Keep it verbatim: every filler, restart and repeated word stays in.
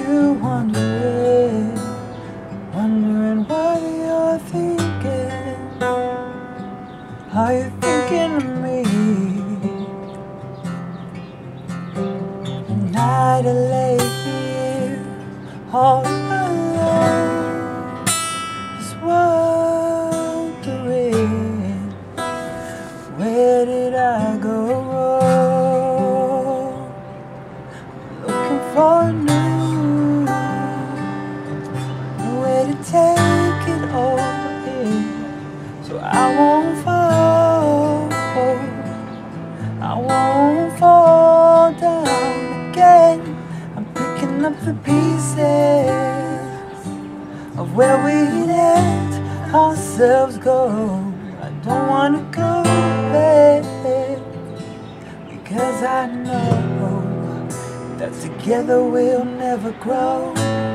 you wondering, wondering what you're thinking. Are you thinking of me? And I lay here all alone, just wondering, where did I go wrong? Looking for a new way to take it over in, so I won't fall, I won't fall down again. I'm picking up the pieces of where we let ourselves go. I don't wanna go back, because I know that together we'll never grow.